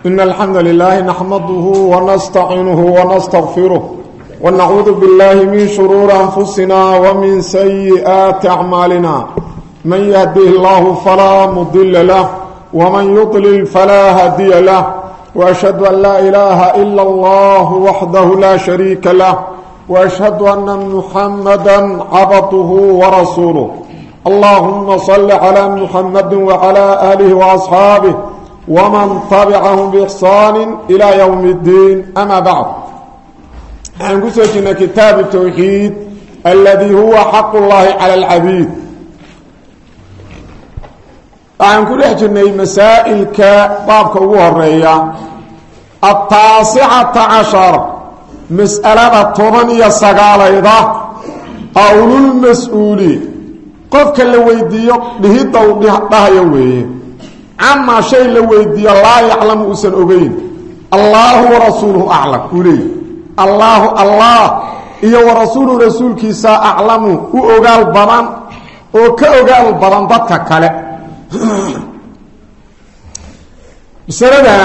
إن الحمد لله نحمده ونستعينه ونستغفره ونعوذ بالله من شرور أنفسنا ومن سيئات أعمالنا من يهده الله فلا مضل له ومن يضلل فلا هادي له وأشهد أن لا إله إلا الله وحده لا شريك له وأشهد أن محمدا عبده ورسوله اللهم صل على محمد وعلى آله وأصحابه ومن تبعهم بإحسان إلى يوم الدين أما بعد هنقول كتاب التوحيد الذي هو حق الله على العبيد هنقول إحجرنا مسائل كبابك وهرية 19 مسألة الطرنية السقالة قول المسؤولين قفك اللي ويديو لهيدا وديها يويه عما شيء اللي ويديو لا يعلم أسن أبين الله ورسوله أعلم قولي الله إيا ورسوله رسول كيسا أعلمه وأقال بضان وكأقال بضان ضدك كالي بسردان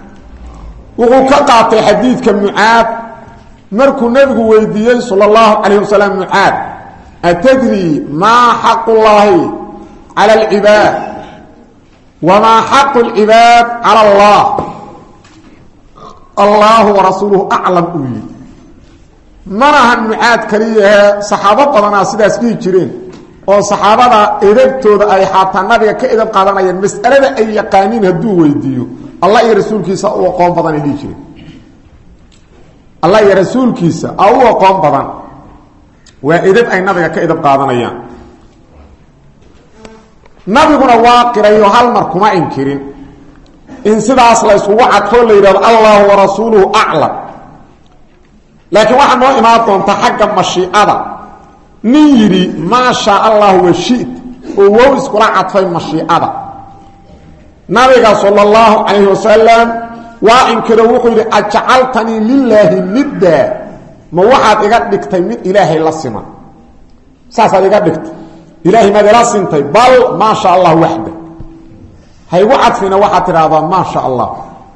وقاطع حديث كمعاد مركو نبي ويديو صلى الله عليه وسلم معاد أتدري ما حق الله على العباد وما حق العباد على الله ورسوله أعلم أولي منها المعاد كريه صحابة طبعا سيداس فيه جرين وصحابة إذبتوا أي حتى النبي كإذب قادرنا المسألة أي يقانين هدو ويديو الله يرسول كيسا أو قوم بضان إليه جرين الله يرسول كيسا أو قوم بضان وإذب أي نبي كإذب قادرنا نبينا واقرأيه هل مركما إنكرين إن سيدا أصلا يسوى عطفو اللي يرى الله ورسوله أعلم لكن واحد نوع إماتهم تحقم مشيئة نيري ما شاء الله وشئت وهو يسكرا عطفو مشيئة نبينا صلى الله عليه وسلم وإن كروه أجعلتني لله ندى ما واحد إقاد لكتين من إلهي للصمة ساسا إقاد لكتين إلهي ماذا لا سنتي بل ما شاء الله وحده هاي وعد فينا واحد هذا ما شاء الله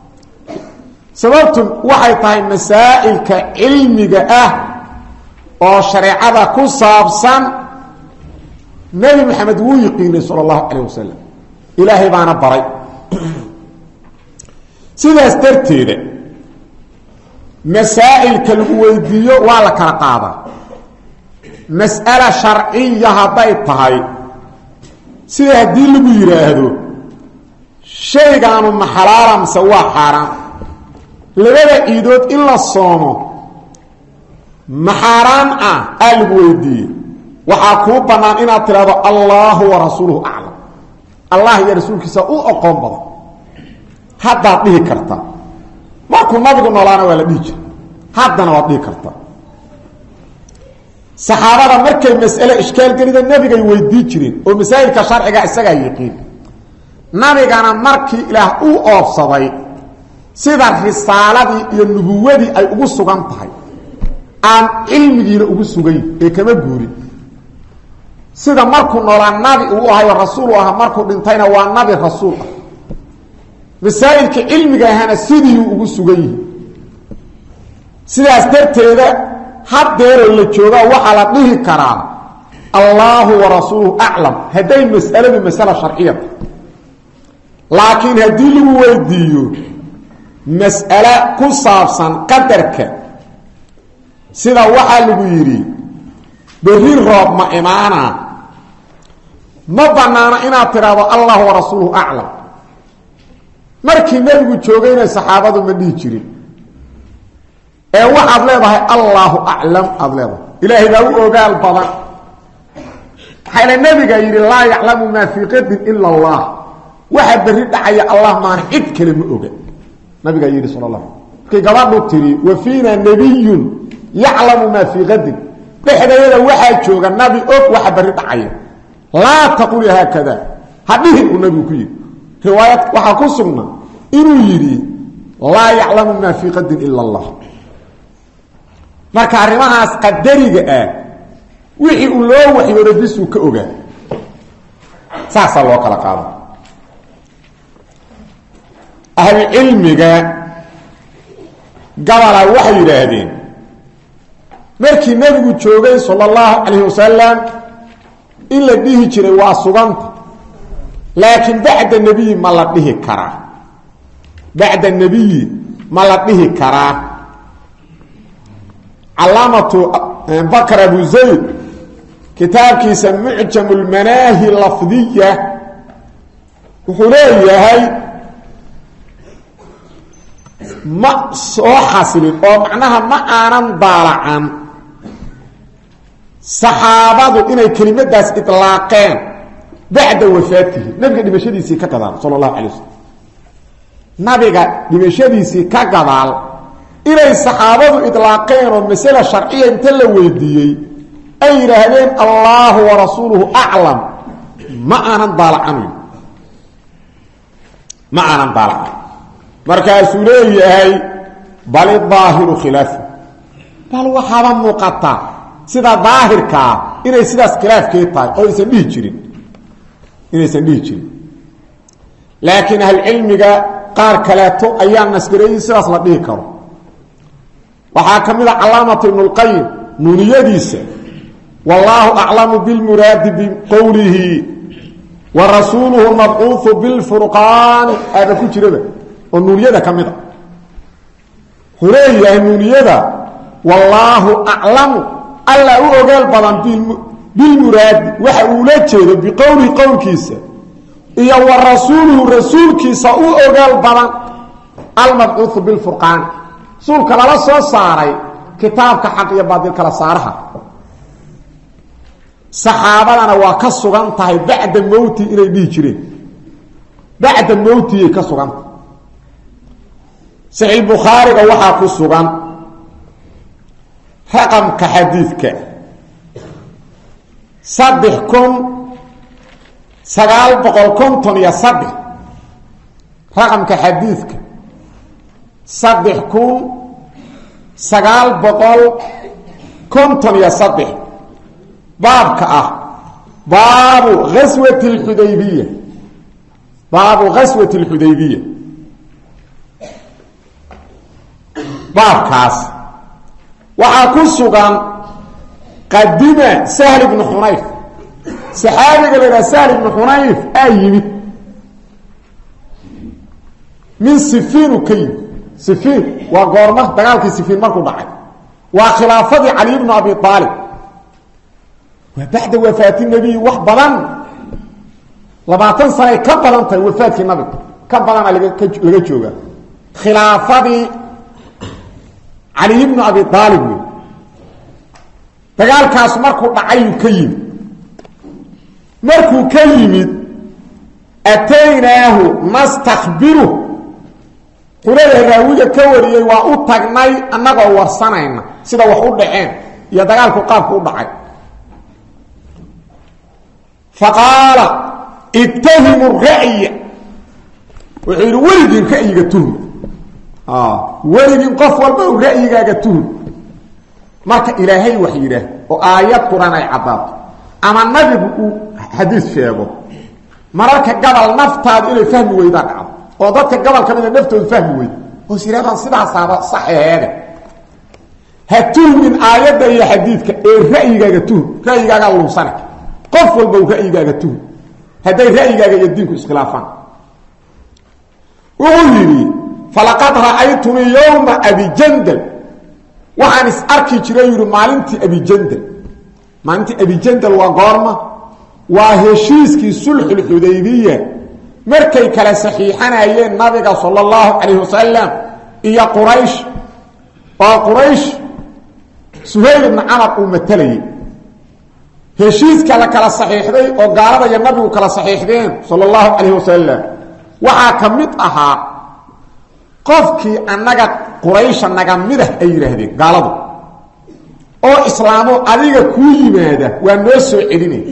سببتم waxay tahay masaa'ilka cilmiga ah oo shariicada ku saabsan nabi maxamed wuu yiqiinay sallallahu alayhi wasallam ilaahay baana baray sidaas darteeda masaa'ilka lagu weydiiyo waa la kala qaadaa mas'ala sharciya haday tahay sida hadii lagu yiraahdo shaygaanu maxalaala mise waa xaraam labada iidood in la soomo maxaraan lagu weydiiyo waxaa kuu bannaan inaad tiraahdo allahu wa rasuuluhu aclam allah iyo rasuulkiisa u aqoon badan haddaad dhihi karta markuu nabigu noolaana waa la dhihi jira haddana waad dhihi kartaa saxaabada markay mas'ale ishkaal galida nabigay weydii jireen oo masaa'ilka sharciga isaga yaqiin nabigana markii ilaah uu oofsaday sida risaaladii iyo nubuwadii ay ugu sugan tahay aan cilmigiina ugu sugan ee kama guurin sida markuu noolaa nabi uu ahay rasuul uu ahaa markuu dhintayna waa nabi rasuul ah masaa'ilka cilmiga ahana sidii ugu sugan yahay sidaas darteeda haddeero la jooga waxa la dhihi karaa Allahu wa rasuluhu a'lam haday mas'aladu mas'ala sharciyyah laakiin hadii lagu weydiiyo mas'ala ku saabsan qadarka sida waxa lagu yiri bari roob ma imaana ma banaana inaad tiraahdo Allahu wa rasuluhu a'lam markii nabigu joogayna saxaabadu ma dhihi jirin ee waxaad leedahay Allahu a'lam adleedo ilaahay baa u ogaal badan xayla nabiga yiri la ya'lamu ma fi qadin illa Allah waxa bari dhacaya Allah ma cid kale ma oga nabiga yiri sallallahu kay gabadhu tiri wa fiina nabiyyun ya'lamu ma fi qadin dhexdeeda waxa jooga nabi og waxa bari dhacaya la taqul hakada hadhihi nabigu ku yiri riwaayad waxa ku sugnaa inuu yiri la ya'lamu ma fi qadin illa Allah marka arimahaas qadariga wixii uu loo waxyooday bisu ka ogaa saasa loo kala qaado أهل علمك قبل وحي يراهدين مركي النبي جوغي صلى الله عليه وسلم إلا به جري واسغنت لكن بعد النبي ما لديه كرا بعد النبي ما لديه كرا علامة بكر أبو زيد كتاب كيس معجم المناهي اللفظية وحوليه هاي ما سو حاصل او معناها ما aanan daalacan saxaabadu inay kelimadaas itlaaqeen bacda wafaatihi nabiga dhimashadiisii ka gadaal sallallahu alayhi wasallam nabiga dhimashadiisii ka gadaal inay saxaabadu itlaaqeen oo mas'ala sharciye inta la weydiiyay ay yiraahdeen Allahu wa rasuuluhu a'lam ma aanan daalacan markaasuu leeyahay bal daahiru khilaaf bal waxaaba muuqata sida daahirka inay sidaas khilaafkeed tahay oo aysan dhihi jirin laakiin hal cilmiga qaar kaleeto ayaa nasgareeyay sidaas la dhihi karo waxaa kamid ah calaamatu ibn al-qayyim nuuniyadiisa wallahu a'lamu bil murad bi qawlihi wa rasuluhu mab'uth bil furqan hada ku jirada ونوريده كميدا خريه نوريده والله اعلم الا اوغال بدن بالمراد waxa uu la jeedo biqowli qowlkiisa iyo rasuuluhu rasuulkiisa uu ogaal badan al-mab'uth bil furqan sulka la soo saaray kitaabka xaq iyo baadil kala saaraha saxaabadana waa ka sugan tahay bacda mawti inay dhigi jireen bacda mawti ka sugan صحيح البخاري وحا كسغان رقم كحديثك صدحكم سغال بقولكم تنيا صدح رقم كحديثك صدحكم سغال بقولكم تنيا صدح بابك باب غزوة الحديبية باب غزوة الحديبية بابكاس waxaa ku sugan qadima Sahl ibn Hunayf saxaabiga la Sahl ibn Hunayf ayimid min Sifiin kay Sifiin waa goorma dagaalkii Sifiin markuu dhacay waa khilaafadii Ali ibn Abi Talib wa bacda wafaati nabi wax badan 20 sano ka badan tay wafaadkii nabi ka badan laga jooga khilaafadii علي بن أبي طالب تقال كاس مركو دعي كيم مركو كيم أتيناه نستخبره قلنا الراوية كوري وأتقني أنك ورسانين سيدا وحود دعين يتقال كقاب كود دعي فقال اتهم الرأي وحيد ولد الرأي يتهم ولكن قف والبا رايغاga tuhun marka ilaahay waxiira oo aayad quraan ay cadaad ama nabigu uu xadiis sheego mararka gabal naftaad inay fahmi weydaan oo dadka gabal kamid naftooda fahmi weyd oo siradan sidaas saxeeyada hatu min aayada iyo xadiidka ee raayigaaga tuhun raayigaaga luusana qof walba raayigaaga tuhun haday raayigaaga iyo diinku iskhilaafan ويري فلقد رأيتني يوم أبي جندل وعن أركي جرير مالنتي أبي جندل مالنتي أبي جندل وقارمة وهشيسكي صلح الحديبية مركي كلا صحيحنا أيين النبي صلى الله عليه وسلم إيا قريش وقريش سهيل بن عمر أمتلي هشيسكي كلا صحيح دي وقاربا يا النبي كلا صحيح دين صلى الله عليه وسلم وعاكمت أها qofkii anaga quraysh anaga midah ay yiraahdeen gaaladu oo islaamo adiga ku yimaada waa noo soo celinay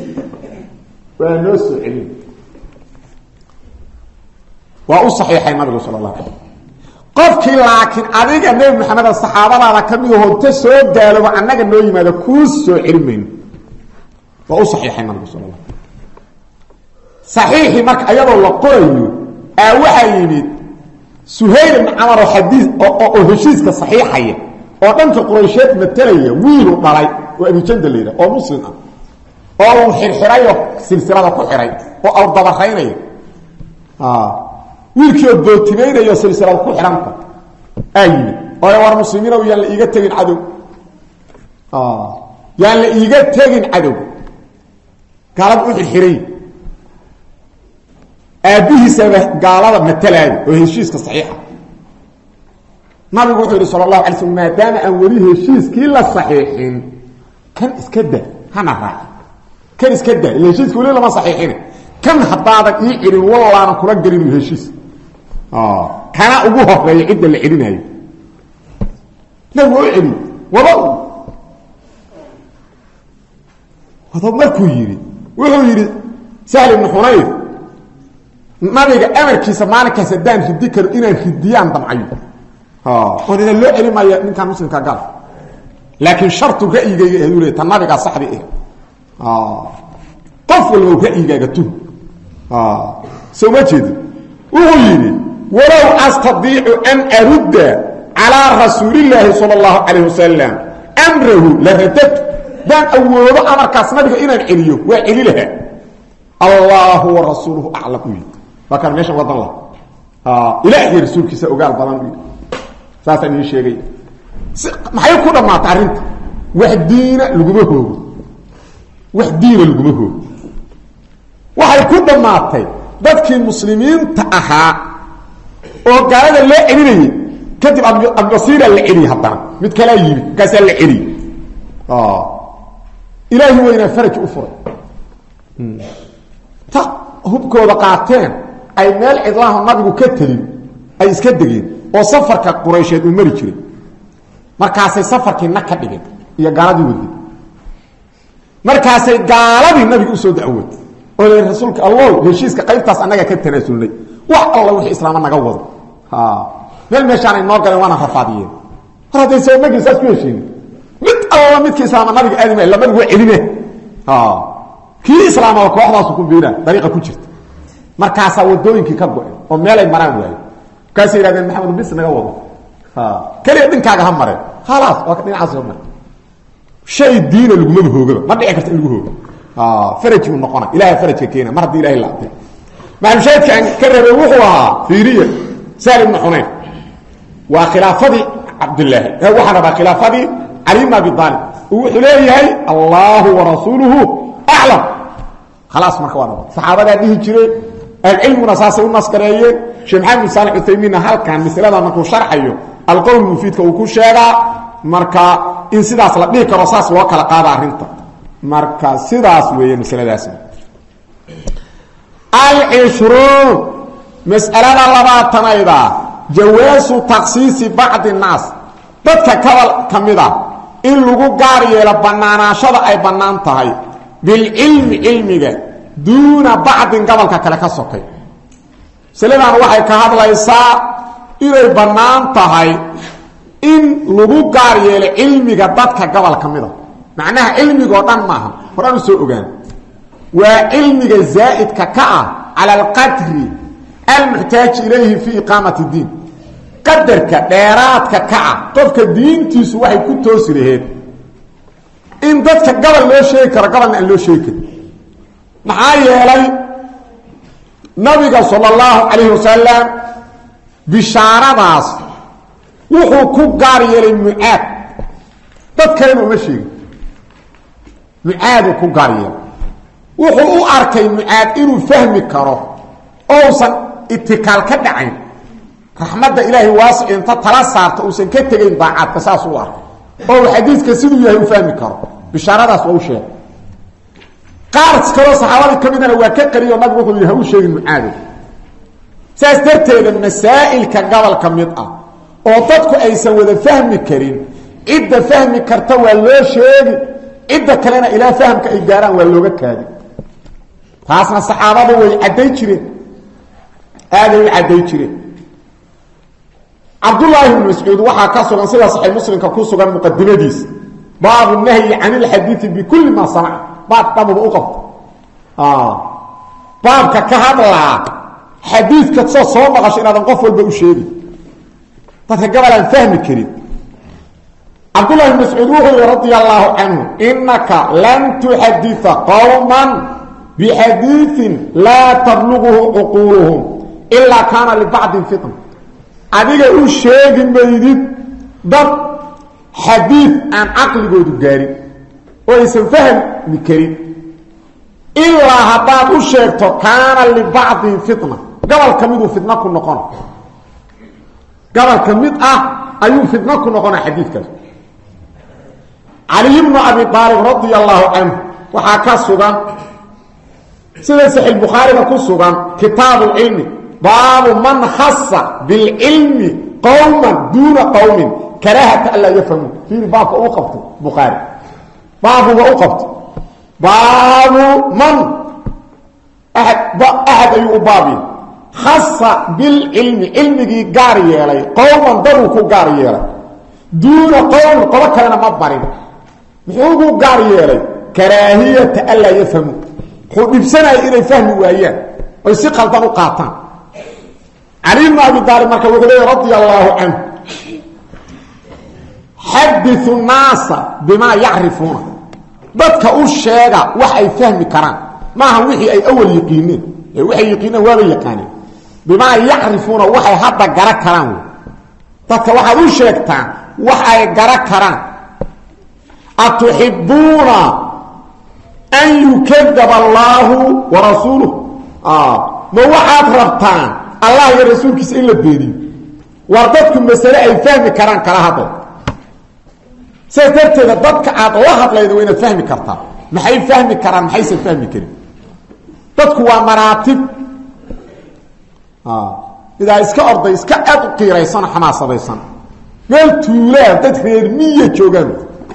waa u saxiixay nabiga sallallahu alayhi wasallam qofkii laakiin adiga nabi maxamed saxaabada kamid oo ta soo gaalo anaga noo yimaada ku soo cilmin waa u saxiixay nabiga sallallahu alayhi wasallam saxiixi marka ayadoo la qorayo waxa yimid suhayl ibn camar oo xadiis oo heshiiska saxiixaya oo dhanka quraysheed matalaya wiilu dhalay oo abujandal leeyahay oo muslim ah oo uu xirxirayo silsilada ku xiray oo aw dabaraynayo wiilkii bootimaynayo silsilada ku xiranta ayni oo war muslimiina oo yaan la iiga tagin cadow yaan la iiga tagin cadow gaalad u xirxiray aabihiisa gaalada matalay oo heshiiska saxiixa nabigu wuxuu yiri sallallahu alayhi wasallam maadaama aan wali heshiiskii la saxiixin kan iska daa hana raac kan iska daa heshiiska wali lama saxiixin kan hadaadan ii cirin wallaana kula galin heshiis kana ugu horeeyay cid la cirinayo nabigu wuxuu yiri wada markuu yiri wuxuu yiri Sahl ibn Hunayf nabiga amarkiisa maalinkaas daan riddi karo inaan ridiyaan damcayo oo ina loo celimaya ninkan muslimka gal laakiin shartu ra'yigayga ee uu leeyahay nabiga saxdi qof walba ra'yigayga tu soo ma jeedi wuxuu yiri walaw astadiicu an arudda ala rasuulillahi sallallahu alayhi wasallam amruhu la radat dan awoodo amarkaas nabiga inaan celiyo waa celi laha allah wa rasuluhu a'lamu bakar meesha wadan la ilaahi rasuulkiisa ogaal badan saasan ii sheegay maxay ku dhamaatay arinta wax diina laguma hoogo waxay ku dhamaatay dadkii muslimiinta ahaa oo gaalada la celinayay kadib abdasiira la celiy haddana mid kala yiri kaas la celiy ilaahi wayna faraj u furay ta hubkooda qaateen ay meel cidlaha nabigu ka talin ay iska degeen oo safarka quraysheed uu mari jiray markaasay safarkii naka dhigeen iyo gaaladii wadi markaasay gaaladii nabiga u soo dacwad oo rasuulka allah heshiiska qaybtaas anaga ka tanaasulnay wax allah wixii islaam naga wado meel meeshaan ay noo galeen waana rafaadiyeen haday soo magii saas ku heshiin mid allah midkii islaam nabiga aadamay lama ugu celine kii islaam oo kooxdaas ku biira dariiqa ku jirta markaasa wadooyinkii ka go'ay oo meel ay maraan waayay kaas yiraahdeen maxamed bis naga wado kaliya dhinkaaga ha mareen khalaas waa ka dhinacaas oo mar shay diina lagu ma hoogo ma dhici karto in lagu hoogo faraj uu noqona ilaahay farajka keena mar hadii ilaahay laabtay maxaa shaydka ka rabay wuxuu ahaa fiiriye Sahl ibn Hunayf wa khilaafadi Abdullah waxa raba khilaafadi Ali ibn Abi Talib wuxuu leeyahay Allah wa rasuluhu a'lam خلاص marka waa saxaabada dhihi jiray العلم نصاصه النسكريه شيخ محمد صالح التيمين halkan misalada markuu sharxayo alqowl mufiidka uu ku sheega marka in sidaas la dhigi karo saas loo kala qaado arinta marka sidaas weeye misaladaas al-ishrun mas'alada labaatanaada jawaasu takhsiisi ba'd an-nas dadka kamida in lagu gaar yeelo banaanaashada ay banaan tahay bil ilmiga duuna bacdin gobolka kale ka sokay saladan waxay ka hadlaysaa inay banaan tahay in lagu gaar yeelo cilmiga dadka gobol kamida macnaha cilmiga oo dhan maaha horaan soo ogaan waa cilmiga zaa'idka ka ah ala alqadri almuhtaaj ilayhi fi iqamati din qadarka dheeraadka ka ah qofka diintiisu waxay ku toosi lahayd in dadka gobol loo sheegi karo gobolna aan loo sheegi maxaa yeelay nabiga sallallahu alayhi wasallam bishaaradaas wuxuu ku gaar yeelay Mucaad dadkayna uma sheegin Mucaad ku gaar yeelay wuxuu u arkay Mucaad inuu fahmi karo oo san itikaal ka dhacayn raxmadda ilaahi waasi inta tala saarto oo san ka tagayn baacad kasaas u arkay oo xadiiska siduu yahay u fahmi karo bishaaradaas waa u sheegay qaar kale saxaabada kamidana waa ka qariyo nabigu wuxuu yahay u sheegay Mucaad saas darteeda masaa'ilka gobol kamid ah oo dadku aysan wada fahmi karin cidda fahmi karta waa loo sheegi cidda kalena ilaa fahamka ay gaaraan waa looga kaadi taasna saxaabada way caday jireen aaday caday jireen Abdullah ibn Mas'ud waxa ka sugan sida sahih muslimka ku sugan muqaddimadiis baabu nahyi 'an al-hadith bi kulli ma sana'a baad tabu u qabto baabka ka hadla xadiidka soo maqashay inaad qof walba u sheegi dadka gabalan fahmi karin Abdullah ibn Mas'ud radiyallahu anhu innaka lan tuhadditha qauman bihadithin la tablughu uquluhum illa kana li ba'd fitn adiga u sheegi maydid dad hadith aan aqligoodu gaarin oo aysan fahmi karin illa hadaad u sheegto kana li ba'd fitna gabal kamidu fitna ku noqon gabal kamid ayuu fitna ku noqon hadithkaas علي بن أبي طالب رضي الله عنه وحكى السودان سيدة صحيح البخاري وكل السودان كتاب العلم باب من خص بالعلم قوما دون قوم كراهة ألا يفهموا في باب أوقفت بخاري باب وأوقفت باب من أحد أي بابي خص بالعلم علمي قاري لي قوما ضروكوا قاري لي دون قوم قبك لنا مبارين محوقوا قاري لي كراهية ألا يفهموا حب سنة إلى فهم وأيان ويسيق الضوء قاطان علي بن أبي طالب مركب رضي الله عنه حدث الناس بما يعرفون بدك الشيء وحي فهم كران ما هو وحي أي أول يقينين وحي يقينين ولا يقانين بما يعرفون وحي هذا قرأ كران بدك وحي الشيء وحي قرأ كران أتحبون أن يكذب الله ورسوله ما وحد ربطان الله يرسول كيس إلا بيني وردتكم مسألة أي فهم كران كراهة سيترتد ضدك عاد الله ليد وين فهم كرتا ما حي فهم كران ما حيس فهم كريم ضدك ومراتب إذا إسكا أرض إسكا أدقي ريسان حماسة ريسان قلت لا تدخل 100 جوغان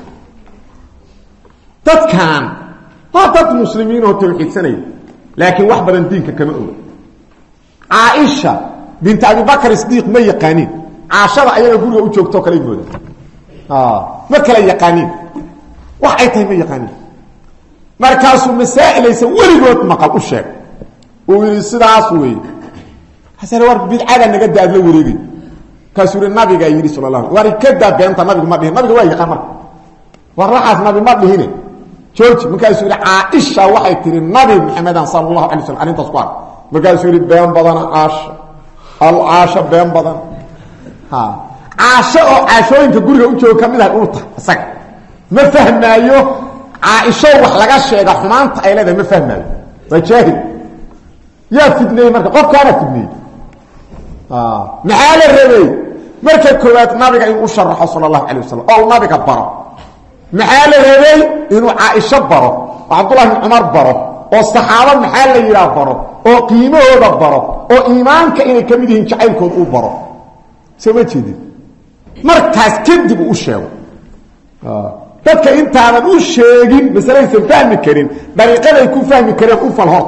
تدكان ضد المسلمين وتوحيد سنة لكن واحد بدن دينك كما أقول عائشة بنت أبي بكر الصديق ما يقانين عاشرة أيها يقولوا أجوكتو كلا يقول ما كلا يقانين وحيته ما يقانين مركز المسائل يسوي لقوة مقال الشيء ويصدع سوي حسن الورد بالعادة نقد أدلو وريدي كسور النبي قايل صلى الله عليه وسلم وركدا بأنت نبي ما به نبي واي قمر والرحس نبي ما به هنا شوف مكاس يقول عائشة وحي تري النبي محمد صلى الله عليه وسلم أنت صبر مكاس يقول بيان بدن العاشة بيان بدن عاشة أنت تقول له أنت كملها الأوطة سك ما فهم أيه عائشة وحلقة الشيء حمان تأيله ما فهم أيه فجاهد يا فتنة مركب قف كانت فتنة محال الربي مركب كوات نبي قايل أشرح صلى الله عليه وسلم أو نبي كبره محال الربي إنه عائشة بره وعبد الله بن عمر بره والصحابة محال يلا بره وقيمه هذا بره وإيمانك إنه كمدين شعيركم أو بره سمعت دي مركز كذب وشاو dadka inta aan u sheegin masalaysan fahmi karin dariiqada ay ku fahmi kareen u falhort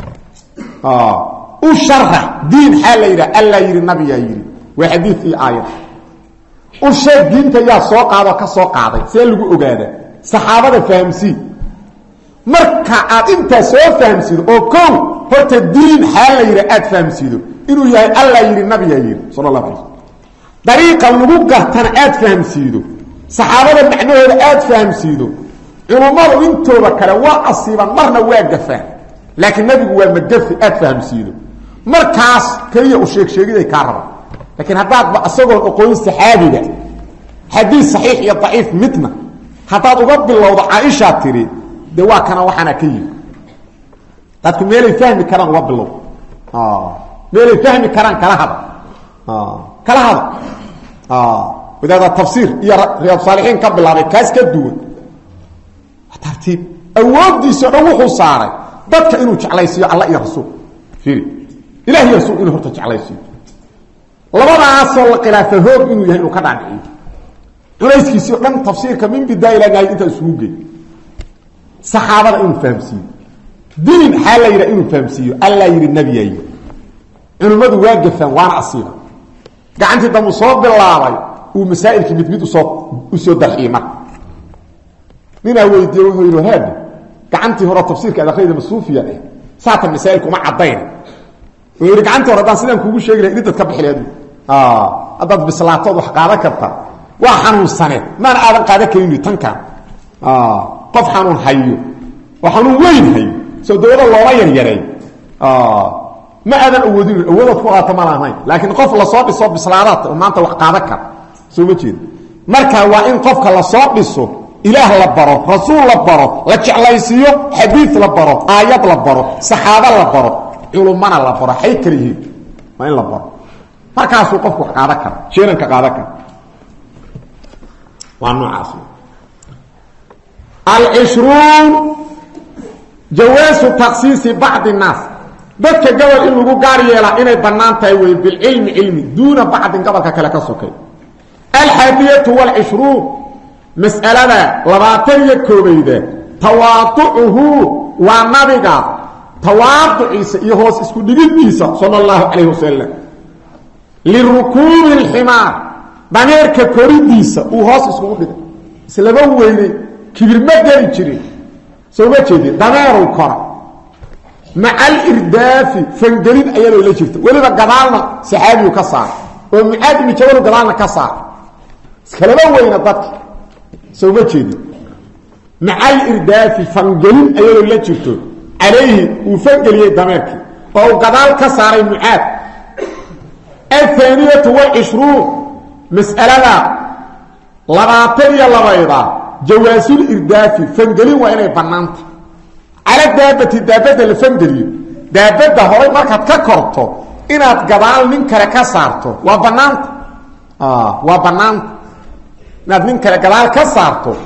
u sharh diin xalayra alla yiri nabiga yiri wa hadith iyo aayad u sheeg diinta yaa soo qaado ka soo qaaday see lagu ogaada saxaabada fahamsi marka aad inta soo fahamsido oo kow horta diin xalayra aad fahamsido inuu yahay alla yiri nabiga yiri sallallahu alayhi wasallam dariiqa lagu gartana aad fahamsido saxaabada macnaheeda aad fahamsiido culumadu intooda kale waa asiiban marna waa gafaa laakiin nabigu waa magafi aad fahamsiido markaas kaliya u sheegay ka raba laakiin hadaad ba asagoo aqoon saxaabiga xadiis saxiix iyo dhaif midna hadaad uga bilowdo Aisha tiri de waa kana waxana ka yiri dadku meelay fahmi karaan waa bilow meelay fahmi karaan kala hada وإذا هذا التفسير يا رياض صالحين قبل هذا كاس كدون ترتيب أود دي سروحه صاري بدك إنه تعليسي الله يرسول فيري إلهي يرسول إنه هرت تعليسي لما عصر القلافة هو إنه يهنو كذا عنه وليس كيسير لم تفسير كمين بداية لقاية أنت أسلوبي صحابة إنه فهمسي دين حالة يرى إنه فهمسي ألا يرى النبي أيه إنه ماذا واقفا وانا أصيلا قعنتي ده مصاب بالله ومسائل كميت وسو دخيمه من ويدي وحو هذا كعنتي هو تفسير كذا خيد الصوفيه ايه ساعه المسائل كما عدين ويرجع انت وردان سيدان كوغو شيغلا ان دد كبخليد haddaad bislaatood wax qaadan karta waa xanuunsaneed maana aadan qaadan karin tankan qof xanuun hayo oo xanuun weyn hayo soo dawada looma yaryaray ma aadan awoodin awoodad ku qaata ma lahayn laakiin qof la soo dhiso bislaadaad oo maanta wax qaadan kar soo ma jeed marka waa in qofka la soo dhiso ilaah la baro rasuul la baro la jeclaysiyo xadiis la baro aayad la baro saxaaba la baro culumana la baro hay kaliye ma in la baro markaas uu qofku qaada karo sheeranka qaada karo waa noocaas al-20 jawaasu takhsiisi ba'd an-nas dadka gabal in lagu gaar yeela inay banaan tahay way bil ilmi duuna ba'd gabalka kale ka sokay al-hadiyatu wal-20 mas'alada 20 koobeyda tawaatu'uhu wa nabiga tawaatu'isa iyo hoos isku dhigidkiisa sallallahu alayhi wasallam lirukuub al-himar dameerka koridiisa uu hoos isku dhigay islaba weynay kibir ma gari jirin soo ma jeedin dameeru kora maca al-irdaafi fangelin ayadoo la jirta weliba gadaalna saxaabiyu ka saar oo mucaad ibn jabal gadaalna ka saar iskalaba weyna dadka soo ma jeedin maca al-irdaafi fangelin ayadoo la jirto calayhi uu fangeliyey dameerkii oo gadaal ka saaray mucaad الثانية والعشرون مسألة لباتية لبايضة جواز الإرداف فنجلين وإنه بنانت على الدابة الفنجلين دابة هوري مركز ككرته إنها تقبال منك لكسارته وبنانت وبنانت إنها منك لقبال كسارته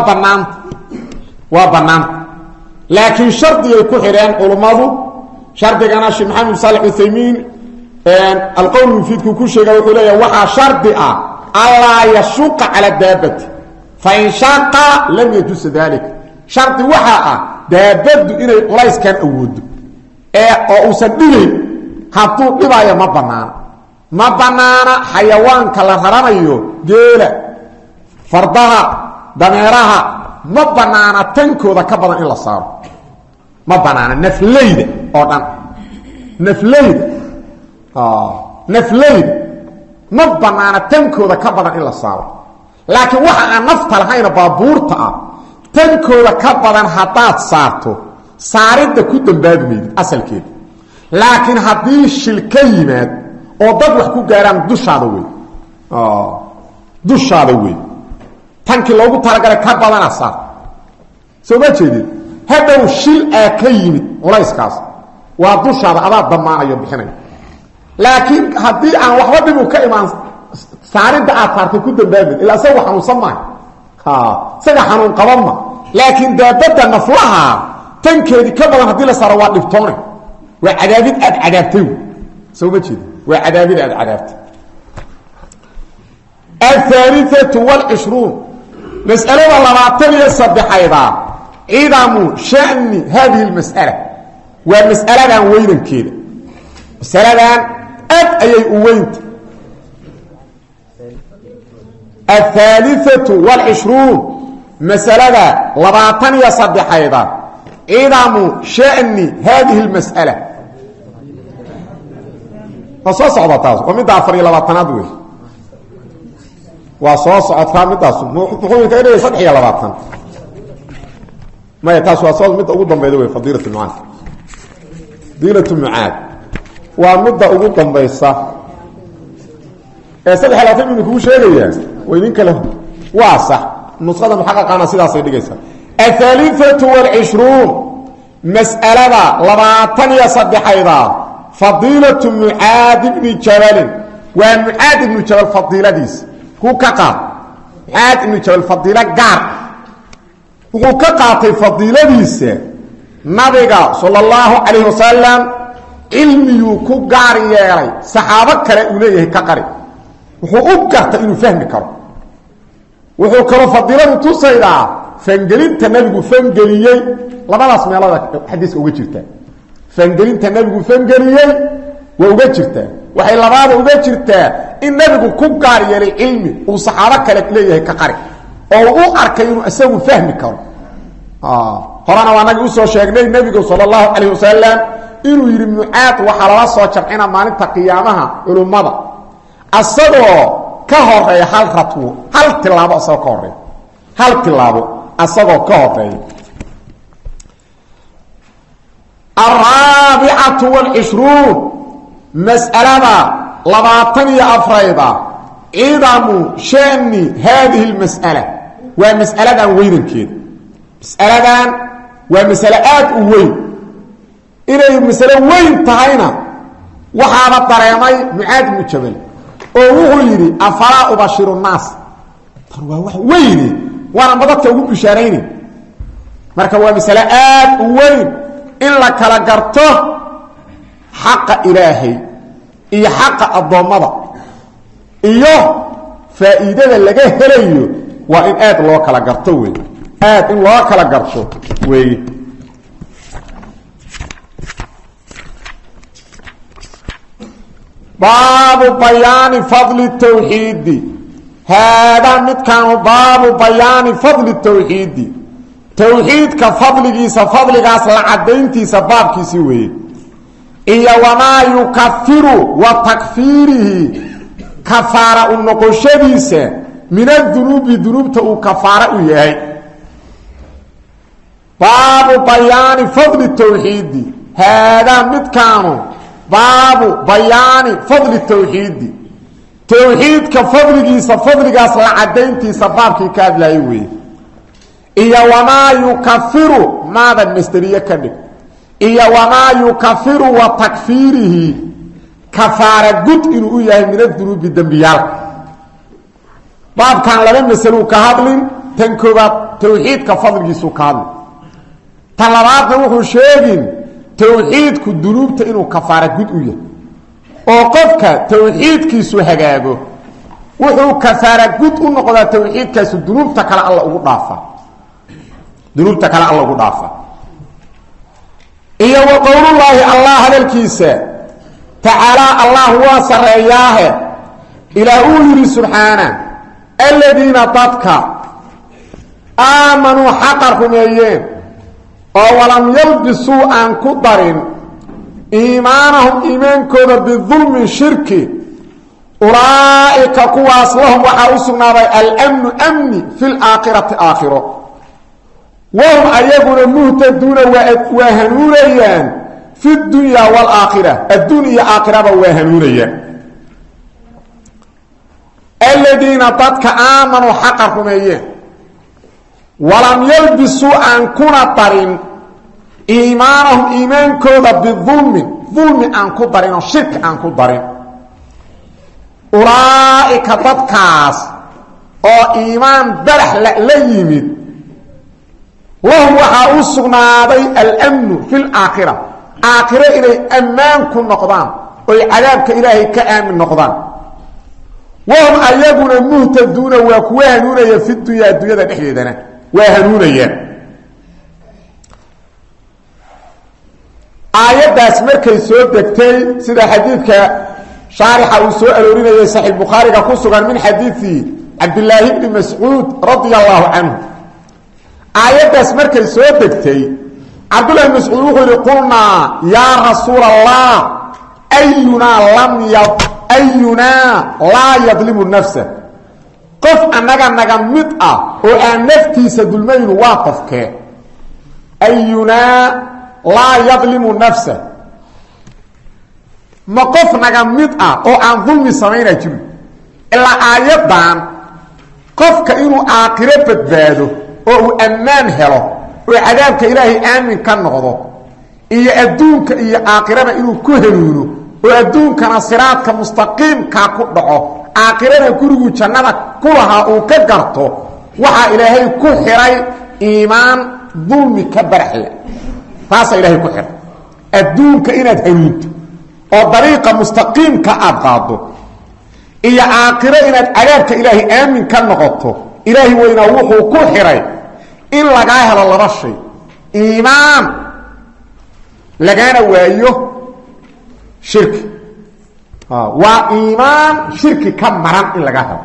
وبنانت لكن شرط يكون حيران علماء شرط كان الشيخ محمد صالح الثيمين القول المفيد كل شيء يقول لي وحا شرط الا يشق على الدابه فان شق لم يجوز ذلك شرط وحا دابد اني قريس كان اود او اسدلي حطو دبايا ما بنانا حيوان كلا هرانيو جيله فردها دميرها ما بنانا تنكودا كبدن ان لا صار ما بنانا نفليده او دان نفليده نفلين ما بنانا تنكودا كبدن إلا صار لكن وحا نفط لهين بابورتا تنكودا كبدن حطات صارتو صارت كدن بادميد أصل كده لكن هديش الكلمات oo dad wax ku gaaraan dushaada way dushaada way tanki loogu talagalay ka badan asaar soo ma jeedin hadow shil ka yimid culayskaas waa dushaada adaa damaanayo bixinay laakiin hadii aan waxba dib u ka imaan saarinta aad saartay ku dambaabid ila saw xanuun samaa saga xanuun qabama laakiin daabada naflaha tankeedi ka badan hadii la saaro waa dhibtoonay waa cadaabid aad cadaabtay soo ma jeedin waa cadaabid aad cadaabtay الثالثة والعشرون مسألة لباتن يصدحيدا عظم شأن هذه المسألة والمسألة وين كده مسألة أي وينت الثالثة والعشرون مسألة لباتن يصدحيدا عظم شأن هذه المسألة فصوص عضتاز ومن دافر لباتناد ويه وصوص عطفان مداس محوين كأنه يصدحي لباتن ما يتاس وصوص مدى أقول ضمبيدوه فضيلة المعاد فضيلة المعاد ومدى أقول ضمبيصة يصدح لاتين من كل شيء وينك له واصح النسخة محقق عنا سيدة صيدقيسة الثالثة والعشرون مسألة لباتن يصدح أيضا فضيلة معاد بن جبل ومعاد بن جبل فضيلة ديس هو كقا معاد بن جبل فضيلة قار هو كقاطي فضيلة ديس نبيغا صلى الله عليه وسلم علمي كو قار يالي صحابة كلا إليه كقري وهو أبقى إنه فهم كرو وهو كرو فضيلة تصيدا فانجلين تنبيغو فانجليي لما نسمي الله حديث أوجه جرتان فانجلين تنبيغو فانجليي وأوجه جرتان waxay labaad uga jirtaa in nabigu ku gaar yeelay cilmi uu saxaabo kale leeyahay ka qari oo uu arkay inuu asagu fahmi karo qorana waa nabi soo sheegnay nabigu sallallahu alayhi wasallam inuu yiri mu'aad waxa la soo jabcina maalinta qiyaamaha ulumada asagoo ka horeeya hal ratwo hal tilaabo asagoo ka horeeya hal tilaabo asagoo ka horeeya الرابعة والعشرون مسألة لباطنية أفريضة عظم شأن هذه المسألة ومسألة وين كده مسألة ومسألات وين إلى مسألة وين تهينا وحاب الطريمي معاد متشبل وهو يري أفلا أبشر الناس وين وانا مضبط أقول بشارين مركب مسألات وين إلا كلا قرته حق إلهي إيه حق الضمضة إيه فإذا لقاه هليه وإن آت الله كلا قرته آت الله كلا قرته وي باب بيان فضل التوحيد هذا متكان باب بيان فضل التوحيد توحيد كفضلكيس فضلكاس لعدينتيس بابكيس وي إيا وما يكفر وتكفيره كفارة النقشديس من الذنوب تأو كفارة إياه باب بيان فضل التوحيد هذا متكان باب بيان فضل التوحيد توحيد كفضلكيس فضلكاس لعدينتيس بابكي كاد لا يوي إيا وما يكفر ماذا المسترية كذلك إيا وما يكفر وتكفيره كفارة قد إنه إياه من الذنوب الدنبيال باب كان لهم نسلوا كهدل تنكوبات توحيد كفضل جيسو كهدل طلبات نوحو شاقين توحيد كالذنوب تإنه كفارة قد إياه وقفك توحيد كيسو هقاقو وحو كفارة قد إنه قد توحيد كيسو الذنوب تكال الله أغضافة ذنوبتا كلا الله قدافا إيا وقول الله هذا الكيسة تعالى الله هو سرعياه إلى أولي سبحانه الذين تتكى آمنوا حقرهم إياه ولم يلبسوا عن قدر إيمانهم إيمان كذا بالظلم شرك أولئك قواس لهم وحاوسنا الأمن أمني في الآخرة آخرة وهم أيقون مهتدون وهنوريان في الدنيا والآخرة الدنيا آخرة وهنوريان الذين تتك آمنوا حقهم إياه ولم يلبسوا عن كنطر إيمانهم إيمان كذا بالظلم عن كدر وشرك عن كدر أولئك تتكاس أو إيمان درح ليمد وهم وحاوسنا الأمن في الآخرة آخرة إلي أمانكم نقضان وعذابك إلهي كآمن نقضان وهم أيقون مهتدون وكواهنون في الدنيا نحيدنا واهنون آيات داس مركي سوء دكتي سيدا حديثك شارحة وسوء الورين يسحي البخاري كسوغا من حديث عبد الله بن مسعود رضي الله عنه آيات مركز سودكتي عبد الله بن مسعود قلنا يا رسول الله أينا لا يظلم نفسه قف أنك مطأ وأن نفتي سدلمين واقفك أينا لا يظلم نفسه ما قف مطأ وأن ظلم سمين أجل إلا آيات دان قفك إنه آقرب بذاده oo amaan helo oo cadaabka ilaahay aamin ka noqdo iyo adduunka iyo aakhirada inuu ku heluuno oo adduunkana siraadka mustaqiimka ku dhaco aakhirada gurigu jannada kulaha uu ka garto waxa ilaahay ku xiray iimaan dulmi ka baraxle taas ilaahay ku xiray adduunka inaad heluunto oo dariiqa mustaqiimka aad qaado iyo aakhira inaad cadaabka ilaahay aamin ka noqoto إلهي وإنه وحو كحري إن لقاها للبا شيء إيمان لقانا وإيه شرك وإيمان شرك كم مران إن لقاها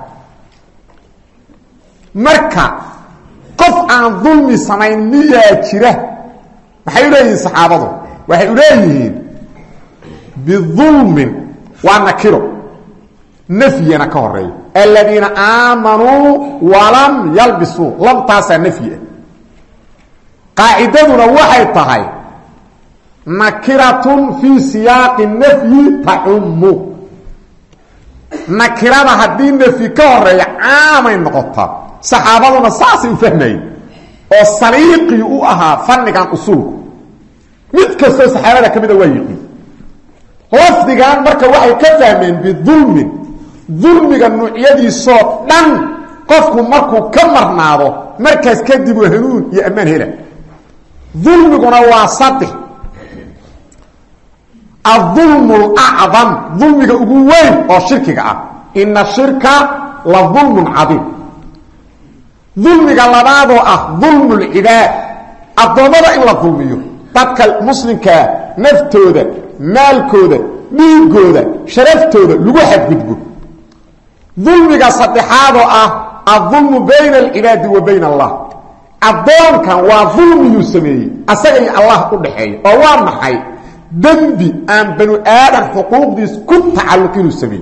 مركا قف عن ظلم سمين مياتره وحيوليه صحابته وحيوليه بالظلم وعنكره nafyina ka horeeyo alladina aamanuu walam yalbisuu lamtaasaa nafyi qaacidaduna waxay tahay nakiratun fii siyaaqi nafyi tacumu nakirada haddii nafyi ka horeeya caamay noqotaa saxaabaduna saasay u fahmayeen oo saliiqii u ahaa fannigan usuulku mid kastoo saxaabada ka mida waa yiqiin lafdigan marka waxay ka fahmeen bidulmin dulmiga nuucyadiisoo dhan qofku markuu ka marnaado markaas kadib uu hanuun iyo ammaan hela dulmiguna waa saddex الظلم الأعظم ظلمك أقوين أو شركك إن الشرك لظلم عظيم ظلمك لبعضه ظلم العباد الضمر إلا ظلميه تبقى المسلم نفتوده مالكوده ميقوده شرفتوده لوحد بدقه ظلمك صدحاده الظلم بين العباد وبين الله الظلم كان وظلم يسميه أسأل الله قد حي ووام حي dembi aan banu aadam xuquuqdiis ku tacalluqinu sameey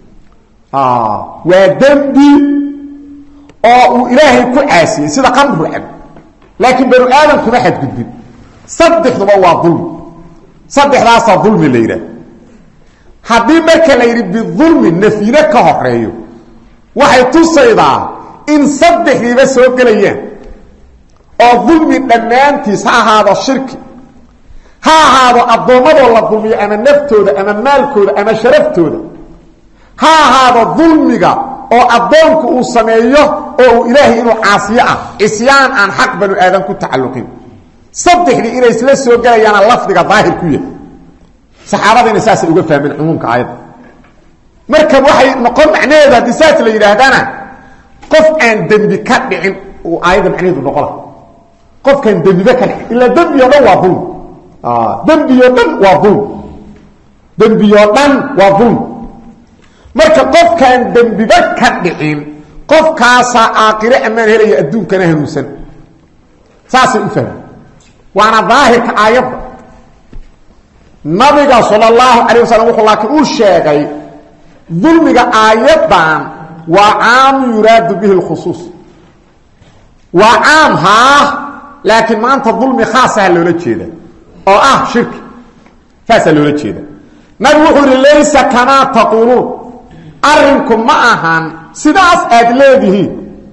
waa dembi oo uu ilaahay ku caasiyay sida qamru cab laakiin banu aadam kuma xad gudbin saddexduba waa dulmi saddexdaas dulmi leeyra hadii marka la yiri bi dulmi nafina ka horeeyo waxay tusaydaa in saddexdiiba soo galayaan oo dulmi dhamaantiis ha ahaado shirki ha ahaado addoommadoo la dulmiyo ama naftooda ama maalkooda ama sharaftooda ha ahaado dulmiga oo addoonku uu sameeyo oo uu ilaahay inuu caasiyo ah isyaan aan xaq banu aadan ku tacalluqin saddexdii inay isla soo galayaana lafdiga daahir ku yahay saxaabadina saasay uga fahmeen cumuumka aayadda marka waxay noqon macnaheeda haddii saas la yidhaahdana qof aan dembi ka dhicin uu aayadda macnaheedu noqona qofkaan dembiba ka dhicin ilaa dembi oo dhan waa dulmi dembiyo dhan waa dulm dembiyo dhan waa dulm marka qofkaan dembiba ka dhicin qofkaasaa aakhire ammaan helaya adduunkana hanuunsan saasay u fahmeen waana daahirka aayadda nabiga sala allahu calayh wasalam wuxuu laakiin u sheegay dulmiga aayaddan waa caam yuraadu bihi lkhusuus waa caam haa laakiin maanta dulmi khaasaha loola jeeda oo shirki faasa loola jeeda nabi wuxuu yiri laysa kama taqulun arinku ma ahan sidaas aad leedihiin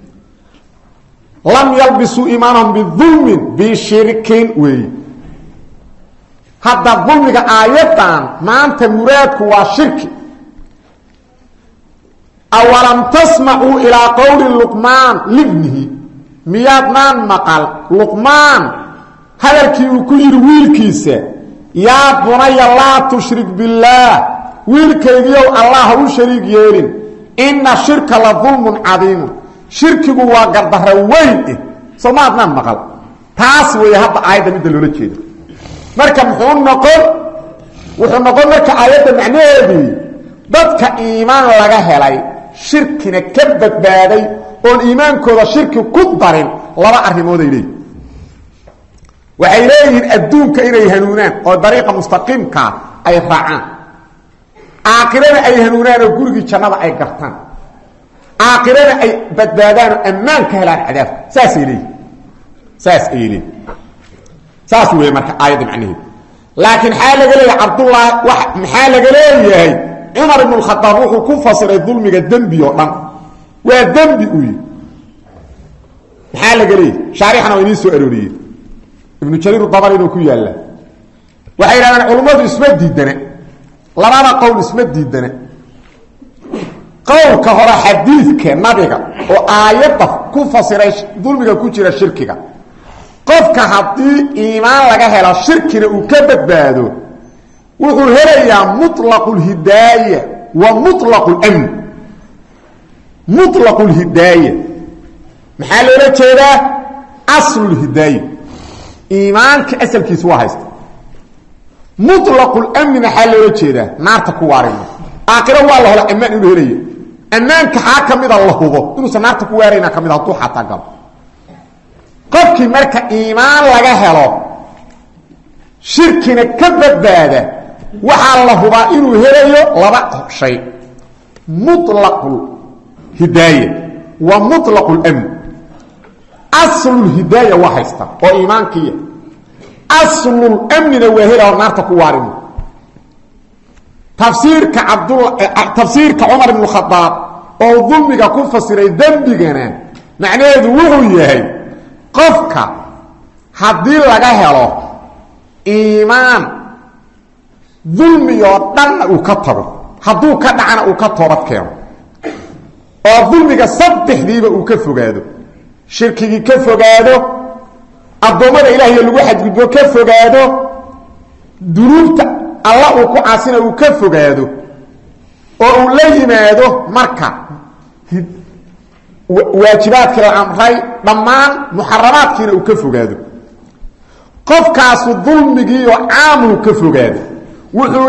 lam yalbisu iimaanahum bidhulmin bishirkin way hadda dulmiga aayadan maanta muraadku waa shirki awalam tasma'u ila qawli luqman libnihi miyadnan maqal luqman hadalkii uu ku yiri wiilkiisa yaa bunaya laa tushrik billaah wiilkaygiiyow allah u shariig yeelin inna shirka la dulmun cadiim shirkigu waa gardarro weyn soomaadna maqal taas way hadda aayadda mid loola jeedo marka wuxuu noqon marka aayadda macnaheedu dadka iimaan laga helay shirkina ka badbaaday oo iimaankooda shirki ku darin laba arrimood ay leeyihiin waxay leeyihiin adduunka inay hanuunaan oo dariiqa mustaqiimka ay raacaan aakhirada ay hanuunaan oo gurigii jannada ay gartaan aakhirada ay badbaadaan oo ammaan ka helaan cadaabka saasay leeyihiin saas weeye marka aayadda macnaheedu laakiin xaa laga leeyahay cabdullah maxaa laga leeyahay cumar ibn alkhataab wuxuu ku fasiray dulmiga dembi oo dhan waa dembi u yidhi maxaa laga leeyahay shaarixana waa inii soo arooriyey ibnu jariir dabari inuu ku yaalla waxay yidhahdeen culummadu isma diidane labada qowl isma diidane qowlka hore xadiidka nabiga oo aayadda ku fasiray dulmiga ku jira shirkiga qofka haddii iimaan laga helo shirkina uu ka badbaado wuxuu helayaa muطlaqu lhidaaya wa muطlaqu lmn muطlaqu lhidaaya maxaa loola jeedaa aslu lhidaaya iimaanka asalkiisa waa haysta muطlaqu lmni maxaa loola jeedaa naarta ku waarayna aakhiro waa la hola ammaan inuu helaya ammaanka xaa ka mida la hubo inuusan naarta ku waarayna ka mid hadduu xataa galo qofkii marka iimaan laga helo shirkina ka badbaada waxaa la hubaa inuu helayo laba shay مطلق الهداية ومطلق الأمن. أصل الهداية وحيستا وإيمانكية، أصل الأمن نواهيلا ونار تكوارم. تفسير كعمر بن الخطاب أو ظلمك كفسر ذنبك معناه ذوه يهي قفك حدي لغا هلو إيمان ظلمي ودن وكتر حدو كدعنا وكترت كيرو oo dulmiga saddexdiiba uu ka fogaado shirkigi ka fogaado adoomada ilaahay lagu xadgudbo ka fogaado dunuubta Allah uu ku caasina uu ka fogaado oo uu la yimaado marka waajibaadka la amray dhamaan muharramaadkiina uu ka fogaado qofkaas dulmigi iyo caam uu ka fogaado wuxuu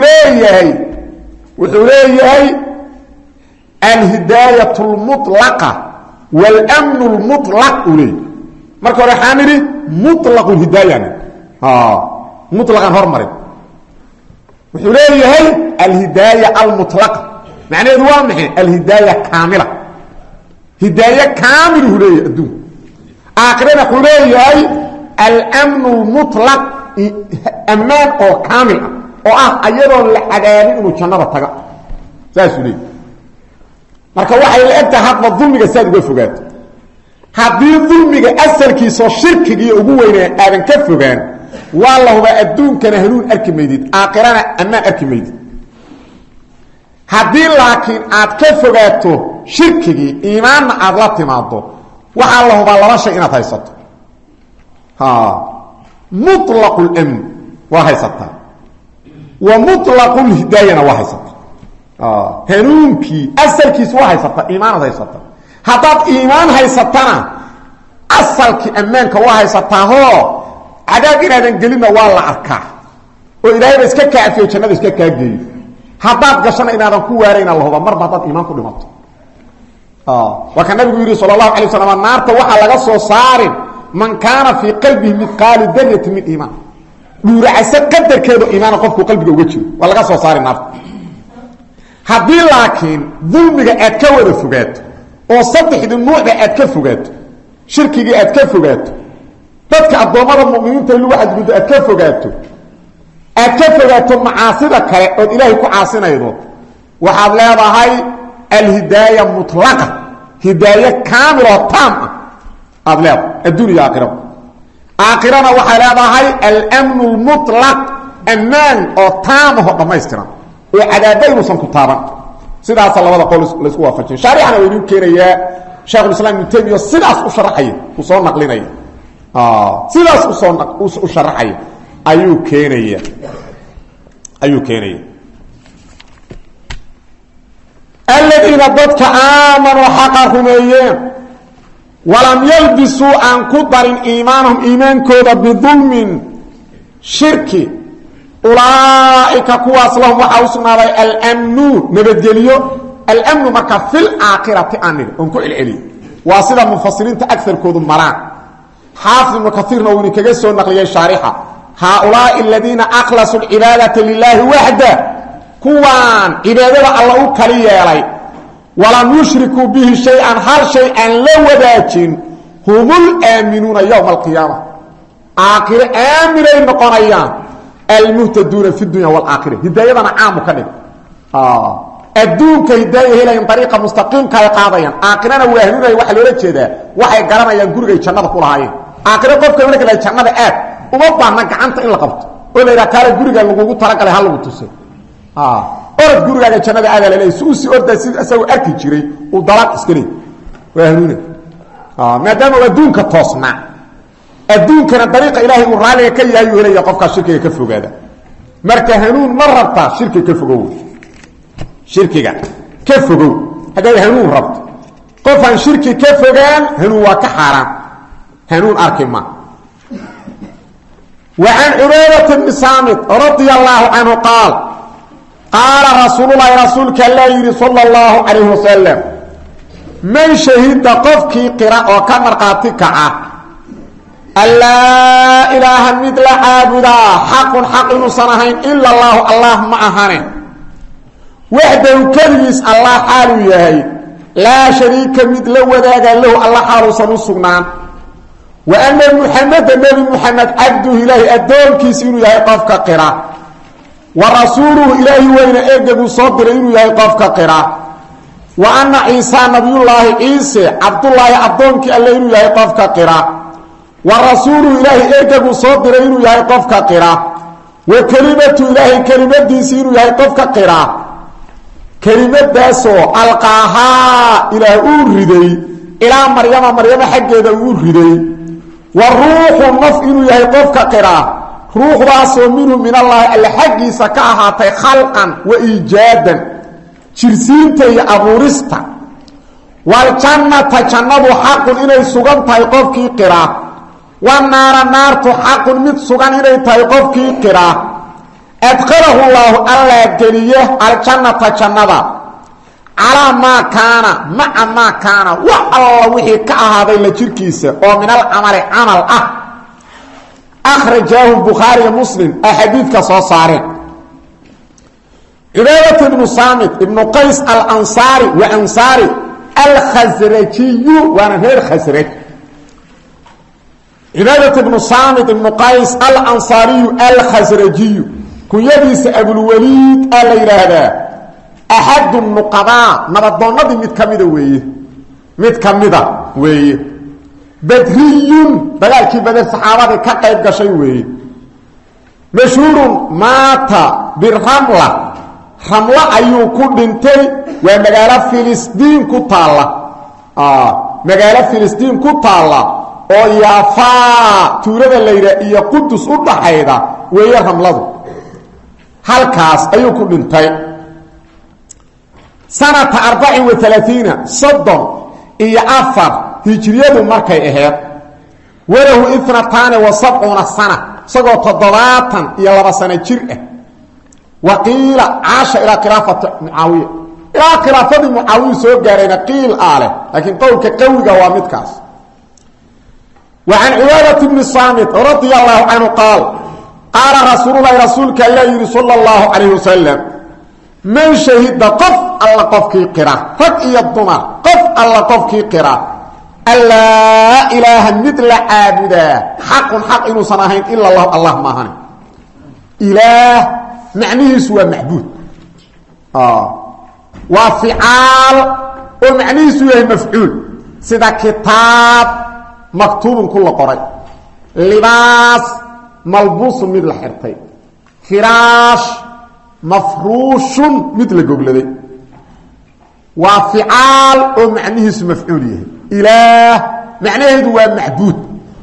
leeyahay الهداية المطلقة والأمن المطلق إليه مركو رحاني مطلق الهداية مطلقا هرمرين وحوليه هي الهداية المطلقة معنى دوامحي الهداية كاملة هداية كاملة هليه الدون آخرين حوليه هي الأمن المطلق أمان أو كامل أو أيضا الحداني إنه جنة تقع ساسو ليه marka waxay leedahay hadba dulmiga saad uga fogaato hadii dulmiga asalkiisa shirkiga ugu weynaa aadan ka fogaan wallahu adduunkana hanuun arkimeedid aakhirana ama arkimeedid hadii laakiin aad ka fogaato shirkiga iimaanna aad la timaado waxa allahu baa laba shay inaad haysato mutlaqul amn wa haysata wa mutlaqul hidayah wa haysata hanuunkii asalkiisu waa haysata iimaan haysata hadaad iimaan haysatana asalkii ammaanka waa haysataa hoo cadaab inaadan gelina waa la arkaa oo ilaahay iska kaafiyo jannada iska kaageeyo hadaad gashana inaadan ku waarayna Allahba marba hadaad iimaan ku dhimato wa kan nabigu yiri sallallahu alayhi wasallam naarta waxa laga soo saarin man kaana fi qalbihi mithqal dharratin min iimaan duuracasa qadarkeedu iimaan qofku qalbiga uga jiro waa laga soo saarin naarta haddii laakiin dulmiga aad ka wada fogaato oo saddexda nuucda aad ka fogaato shirkiga aad ka fogaato dadka adoomada muuminiinta lagu xadgudbo aad ka fogaato macaasida kale oo ilaahay ku caasinaydo waxaad leedahay alhidaaya mutlaqa hidaaya kaamila taam aad leedahay adduunyo aakhirana waxay leedahay al-amn al-mutlaq amaan oo taam oo dhamaystiran وعذابين وسنكتابا سيداس labada qol la isku waafajin shariixana way inuu keenaya Sheekh Islaam Ibn Taymiyyah sidaas u sharaxay u soo naqlinay sidaas u sharaxay ayuu keenaya alladina dadka aamanu haqqahum walam yalbisu an kudarin iimaanhum iimaankooda bidulmin shirki أولئك كواس لهم وحاوسنا الأمن نبدليو الأمن مركا في الآخرة أمن انكو العلي واصلا مفصلين تأكثر كودهم مران حافظ وكثير نووني كجسوا نقلية الشارحة هؤلاء الذين أخلصوا العبادة لله وحده كوان عبادة الله كليه يلي ولم يشركوا به شيئا هل شيئا لو ذاتين هم الآمنون يوم القيامة آخر آمنين نقنيان المهتدون في الدنيا والآخرة هدايتنا عام كذب الدون كهداية هي لهم طريقة مستقيم كيقاضيا آخرنا واهلون يوحي لولا جيدا وحي قرما ينقرق يتشنب كلها آخرنا قف كمالك لا يتشنب آب ومبع انك عنت إلا قبط ولا إذا كان قرق اللقوق ترك لها اللقو تسي أرد قرق يتشنب آب للي سوسي أرد أسوي أركي جيري وضلات اسكري واهلون ما دام الدون كتصنع الدون كان طريقة إلهي ورالي كي أيها إلي قفك الشركة كفو هذا مركا هنون مررتا شركة كفو شركة كفو هذا هنون ربط قفا شركة كفو هنون وكحرام هنون أركما وعن عبادة بن صامت رضي الله عنه قال رسول الله رسولك الله صلى الله عليه وسلم من شهد قفك قراءة وكمر قاتك ألا إله مثل عابدا حق نصنهين إلا الله معهن وحده كليس الله حاله يهي لا شريك مثل وذاك له الله حاله سنسقنان وأن محمد النبي محمد عبده إلهي أدون كيسينه يهي قفك قرأ ورسوله إلهي وإن أجب صدر إنه يهي قفك قرأ وأن عيسى نبي الله عيسى عبد الله عبدونك الله إنه يهي قفك قرأ ورسوله إلهي أجب صدر إنه يهي قفك قرأ وكلمة إلهي كلمة ديسينه يهي قفك قرأ كلمة داسو ألقاها إلى أوردي إلى مريم حقه أوردي والروح النفس إنه يهي قفك قرأ روح راسو منه من الله الحق سكاها خلقا وإيجادا شرسينتي أبورستا والجنة جنة حق إنه سغن تيقفك قرأ والنار النار حق مت سغن إنه تيقفك قرأ أدخله الله ألا يجريه الجنة جنة على ما كان مع ما كان والله وحي كهذا إلا شركيسة ومن العمل عمل أخرجاه البخاري ومسلم أحاديث كصاصارين عبادة بن صامت ابن قيس الأنصاري وأنصاري الخزرجي وأنا غير خزرج عبادة بن صامت ابن قيس الأنصاري الخزرجي كن يديس أبو الوليد الليلة هذا أحد النقضاء نبضونا دي متكمدة ويه بدري دغالكي بدر صحابه كقيب غشي وي مشهور مات بالرمله رمله ايو كدنتي ومغاله فلسطين كتالا مغاله فلسطين كتالا او يافا تورده ليره iyo qudus u dhaxayda weey ramladu halkaas ayuu ku dhintay sanata 34 صدم iyo afar هجريده markay aheed walahu 72 sana sagoo 7 iyo 2 sano jir ah waqiila aasha ila khilaafati muawiya ila khilaafati muawiya soo gaarayna qiil aale laakiin qowlka qawiga waa midkaas wa an uwada ibn samit radiyallahu anhu qala rasulullah rasulka allah sallallahu alayhi wasallam man shahida qaf alla qafki qira fad iyo dumar qaf alla qafki qira ألا إله مثل عابدا حق إنه صناهين إلا الله ما هني إله معنيه سوى معبود وفعال ومعنيه سوى مفعول سيدا كتاب مكتوب كل قرأ لباس ملبوس مثل حرتين فراش مفروش مثل قبل دي وفعال ومعنيه سوى مفعوله إله معناه هو معبود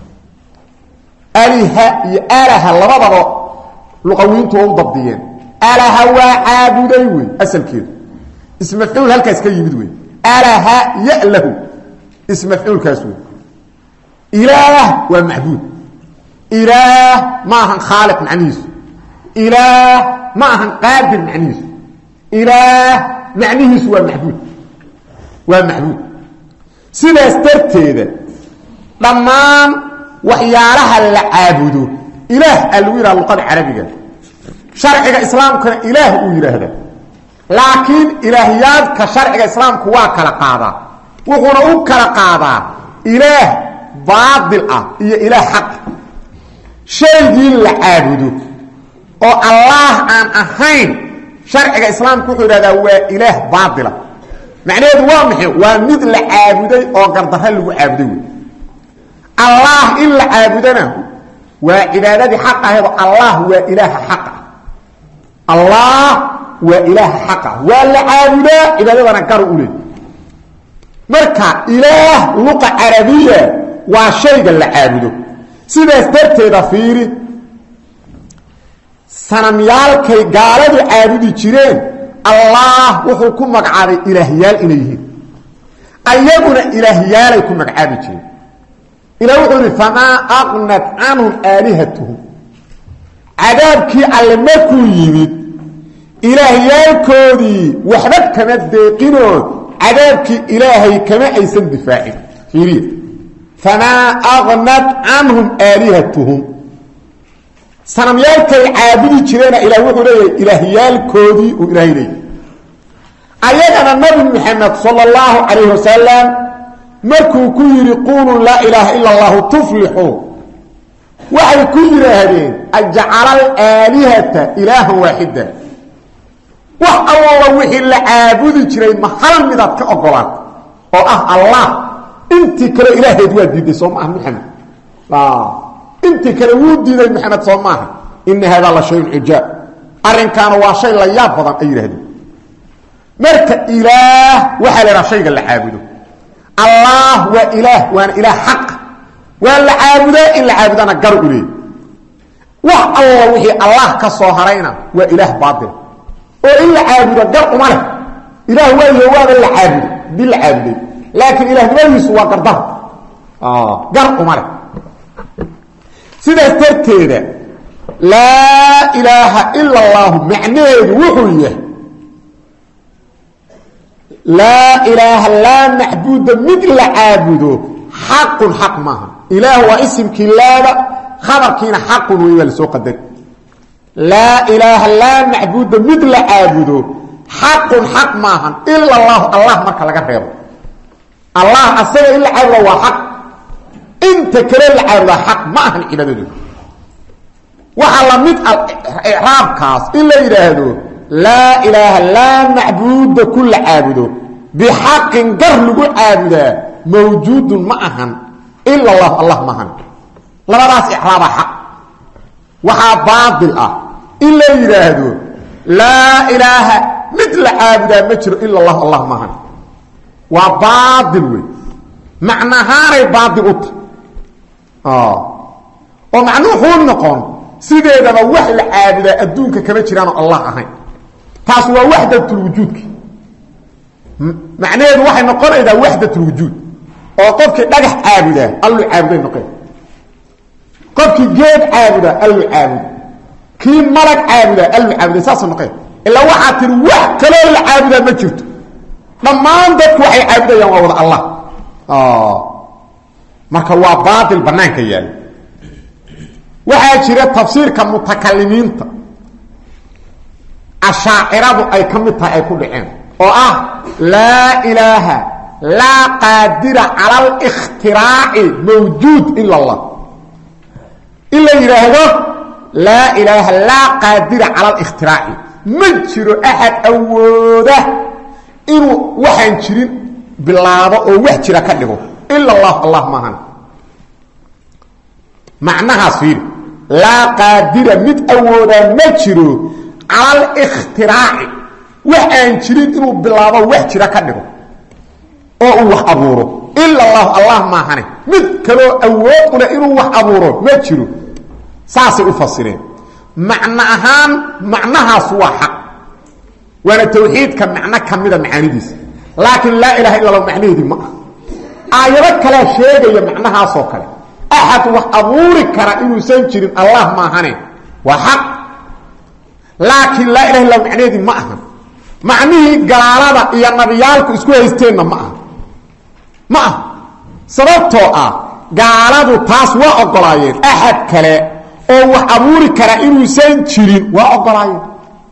إله لبضبط لغوين تو ضبطيين إله هو عابدين أسل كده اسم مفعول هل كاس كيمد وين إله يأله اسم مفعول كاسوي إله ومعبود إله ما هن خالق معنيس إله ما هن قادر معنيس إله معنيه هو معبود ومعبود sidaas darteeda dhammaan waxyaalaha la caabudo ilaah lagu yiraahdo luqada carabiga sharciga islaamkana ilaah uu yiraahdo laakiin ilaahiyadka sharciga islaamku waa kala qaadaa wuxuuna u kala qaadaa ilaah baadil ah iyo ilaah xaq shaygii la caabudo oo allah aan ahayn sharciga islaamku wuxuu yiraahdaa waa ilaah baadil ah معناه واضح ومثل عابدي او قردها لو عابدي الله الا عابدنا وعبادتي حق هذا الله هو اله حق الله هو اله حق ولا عابد عبادتنا كرؤله marka ilaah luqa arabiya waa shayga la caabudo sidaas darteeda fiiri sanamyaalkay gaaladu caabudi jireen الله wuxuu ku magacaabay ilaahyaal inayhi ayaguna ilaahyaal ku magacaabi jireen ila wuxuu fama aqnat anhum alihatuhum adabki almaku yimid ilaahyaalkoodii waxba kama deeqino adabki ilaahay kama aysan difaacin fiiriye fama aqnat anhum alihatuhum sanamyaalkay caabudi jireen ilaahay wuxuu leeyahay ilaahyaalkoodii uu ilaahay leeyahay ayagana nabi maxamed sallallahu alayhi wasallam markuu ku yiri qulu la ilaha illa allah tuflihu waxay ku yiraahdeen aj'ala al-alihata ilahan wahida wax alla wixii la caabudi jiray ma hal midad ka ogolaad oo ah allah inti kale ilaaheed waa diiday Soomaa Muhammad inti kale wuu diiday Muhammad Soomaa in hada la shay ujab arrinkan waa shay la yaab badan ay yiraahdeen marka ilaah waxa la shayga la caabudo allah wa ilaah wa ilaah haq wa la caabudo in la caabudana gar u leey wax allah wixii allah ka soo harayna wa ilaah baadil oo in la caabudo gar uma leh ilaah waa la caabudo bil caabudo laakiin ilaah waysu waa qardar gar uma leh sidaas tarteeda la ilaha illa allah macneedu wuxuu yahay لا إله لا معبود مثل عابده حق حق معه إله واسم كلابة خبر كينا حق ويوال سوق الدك لا إله لا معبود مثل عابده حق حق معه إلا الله الله مركا لك الرئيب الله أصير إلا عابده وحق انت كريل عابده حق معه العبادة وعلى مثل إعراب كاس إلا إلهده لا إله لا معبود كل عابده بحق قرلق عابده موجود معهن إلا الله الله معهن لما راس إحراب حق وحا باطل إلا إلهده لا إله مثل عابده مجر إلا الله الله معهن وباطل معنى هاري باطل ومعنى هون نقول سيدي دابا وحل عابده أدونك كما جيران الله أهين taas waa wahdatul wujud macnaheedu waxay noqonaysaa wahdatul wujud oo qofkii dhagax caabuda allu caabuday noqon qofkii geed caabuda allu caabud kii malag caabuda allu caabuday saas noqon illa waxa tir wax kale la caabuda ma jirto dhammaan dadku waxay caabudayaan waa wada allah marka waa baatil banaanka yaal waxa jira tafsiirka mutakallimiinta ashaa'iradu ay kamidtahay ay ku dhiceen oo ah la ilaha la qadira ala al-ikhtira'i mawjud illa Allah illa yiraahdo la ilaha la qadira ala al-ikhtira'i majru ahad awooda inuu waxaan jirin bilaabo oo wax jira ka dhigo illa Allah Allah maahan macnaha fiir la qadira mid awooda majru على الاختراع وحان جريد انه بلابا وح جرا كدغو او وح ابورو الا الله الله ما هني مد كلو اود ولا انه وح ابورو ما جيرو ساسي افسرين معناها سوا حق وانا توحيد كمعنى كميده معانيديس لكن لا اله الا الله معنيدي ما ايات كلا شيغيا معناها سو كله احد وح ابوري كرا انه سن جيرين الله ما هني وحق لكن لا إله إلا معنيه ما أهم معنيه قالوا يا نبيالك اسكو هيستين ما أهم ما أهم سببتو قالوا تاس وأقلايين أحد كلا أو أبوري كلا إنو سنشرين وأقلايين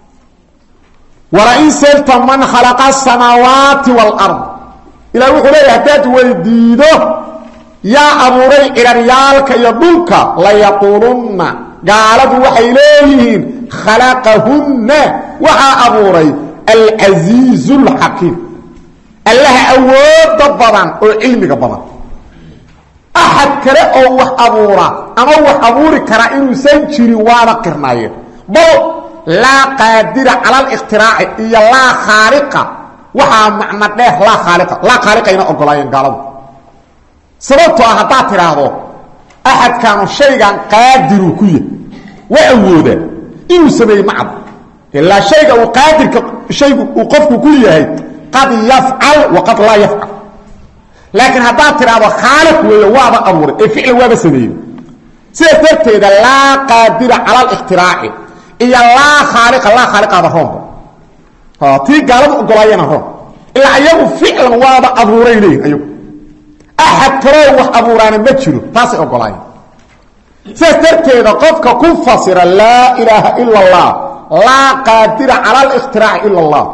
ولئن سألت من خلق السماوات والأرض إلى وحولي يهتات ويديده يا أبوري إلى ريالك يدلك لا يقولون قالوا وحيليهين خلقهن وحا أبوري العزيز الحكيم الله أود بضان أو علمك بضان أحد كلا أو وح أبورا أما وح أبوري كرائن سنشري وانا قرناية بل لا قادر على الاختراع إيا لا خالق وحا معنى لا خالق لا خالق إنا أقلايين قالوا سببتوا أهدات هذا أحد كانوا شيئا قادروا كيه وأوده إنه سمي معه إلا شيء وقادر شيء وقفك كله قد يفعل وقد لا يفعل لكن هذا ترى خالق ويوابا أمور الفعل وابا سميه سيستطيع إذا لا قادر على الاختراع إيا لا خالق هذا هم تي قالوا أقلاينا هم إلا أيضا فعلا وابا أمورين أيوه أحد تروح أموران مجره تاسي أقلاينا سيستركينا قفك كفصر لا إله إلا الله لا قادر على الاختراع إلا الله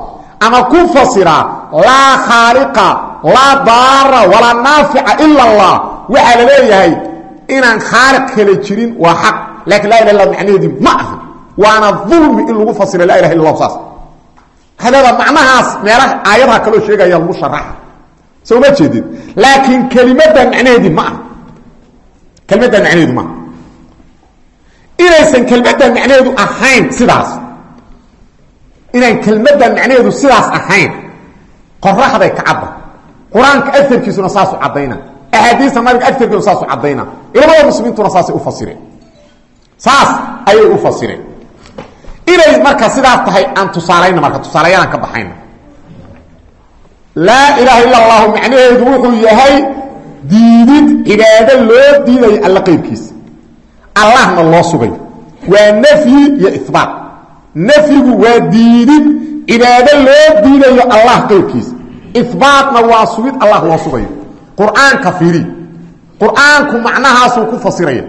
أما كفصرا لا خالق لا ضار ولا نافع إلا الله وعلى ليه إن خالق كالجرين وحق لكن لا إله إلا الله معنيه دي معه وأنا الظلم إن لغو فصل لا إله إلا الله بصاص هذا معناها ميرا آياتها كلو شيء يا المشرح سو ما تشدد لكن كلمة معنيه دي معه كلمة معنيه دي معه إذا سن كلمة معنيه دي أحين سداس إذا كلمة معنيه دي سداس أحين قرح ذي كعبة قرآن كأثر كيسو نصاص عضينا أحاديث ما أكثر كيسو نصاص عضينا إلى ما المسلمين تنصاص أفسرين صاص أي أفسرين إلى مركز سداس تهي أن تصارين مركز تصاريان كبحين لا إله إلا الله معنيه دوحو يهي ديدت عبادة لو ديدي الله قيب كيس الله ما الله سبي ونفي يا إثبات نفي وديدت عبادة لو ديدي الله قيب كيس إثبات نواصبت الله الله سبي قرآن كفيري قرآنكم معناها سوكو فصيرية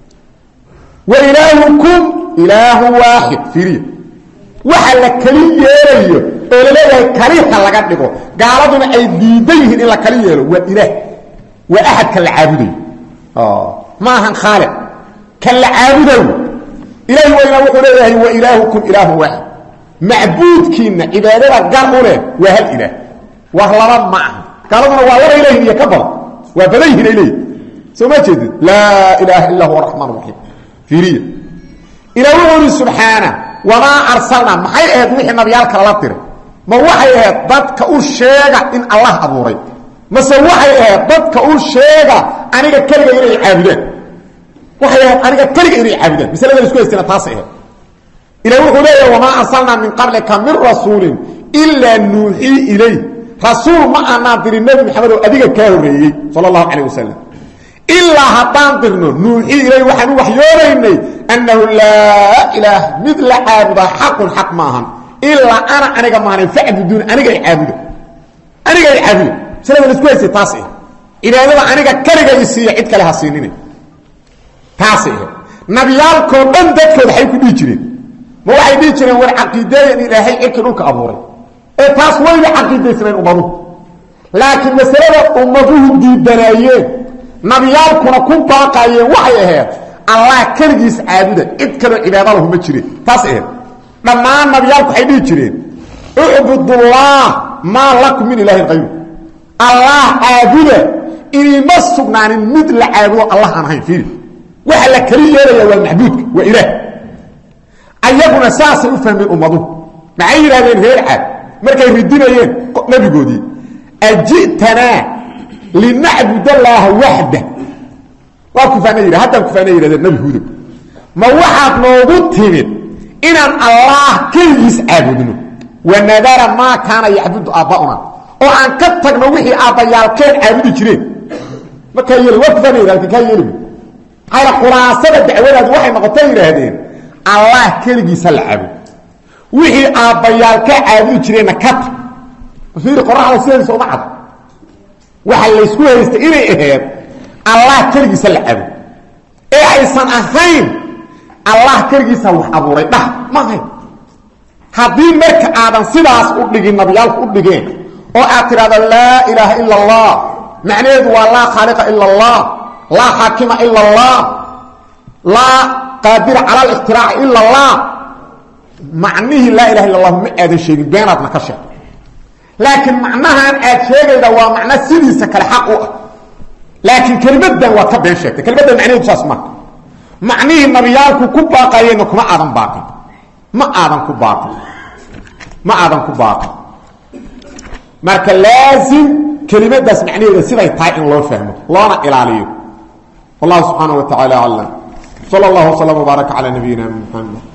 وإلهكم إله واحد فيري وحل كلي يلي ولله كليها لا غدغو قالدنا اي ديدين الا كلي يلو واله واحد كالعابدي ما هن خالق كالعابدي الهي وإله وإله وإلهكم إله واحد معبودكين عبادة قرمونه وهل إله وهل معه قالدنا والله إله يكبر وبليه إليه سوما جدد لا إله إلا هو الرحمن الرحيم فيري إلهي سبحانه وما أرسلنا ما هي أهد وحي نبيالك الله تري ما وحي أهد ضدك أشيغا إن الله أبوري ما سوحي أهد ضدك أشيغا أنيك كلمة إلي عابدين وحي أهد أنيك كلمة إلي عابدين مثل هذا الاسكوية استينا تاسئه إلهي وما أرسلنا من قبلك من رسول إلا نوحي إليه رسول ما أناظر النبي محمد وأديك كاوري صلى الله عليه وسلم إلا هطان درنو نوحي إليه وحن وحيوريني أنه لا إله مثل عابد حق ماهن إلا أنا ماهن فعبدون أنا عابد سلام الاسكويسي تاسئه إذا أنا كالغا يسيح عدك لها سينين تاسئه نبيالكم أندتك الحيكو ديجرين ما وحي ديجرين والعقيدين إلهي إكلوك أبوري تاس وين عقيدة سنين أمضوه لكن مسألة أمضوه دي دنايين نبيالكم كن باقايين وحي أهيد الله كرجيس عابده ادكلوا عباده لهم ما جيرين تاس ايه لما نبيالكم حيدي جيرين اعبدوا الله ما لكم من اله غيره الله عابده اني ما سغنان مثل عابده الله ان هي فيه وحلا كلييريا والمعبود واله ايغنا ساس يفهمين امضو معيرادين هيرعه markay ridinayeen nabigoodii ajitana lina'bud allah wahda وكفانير حتى كفانير هذا النبي هود ما واحد موجود إن الله كيس عبدنا ونذر ما كان يعبد آباؤنا وأن كتر نوحي آبايال كان عبد جرين ما كان يلي وكفانير هذا كان يلي على خلاصة الدعوات وحي مقطير هذين الله كيس العبد وحي آبايال كان عبد جرين كتر في القرآن على سيرس ومعض وحي يسكوه يستئيني إهيب الله كرجيس العبد اي ايسان اهين الله كرجيس وحبوري ده ما هي hadii marka aadan sidaas u dhigin nabiyalku u dhigeen oo aad tiraahdo la ilaha illa allah macnaheedu waa la khaliqa illa allah la hakima illa allah la qadir ala al-ikhtiraac illa allah macnihi la ilaha illa allah ma aadan sheegin beenaadna ka sheeg laakiin macnahan aad sheegayda waa macna sidiisa kala xaq u ah لكن كلمة وكبين شيء كلمة معنيه بساس معنيه النبيالك كباقين وكما آدم باقي ما آدم كباقي مارك لازم كلمة داس معنيه سيدا يطاق الله فهمه الله إلى عليه والله سبحانه وتعالى علم صلى الله وسلم وبارك على نبينا محمد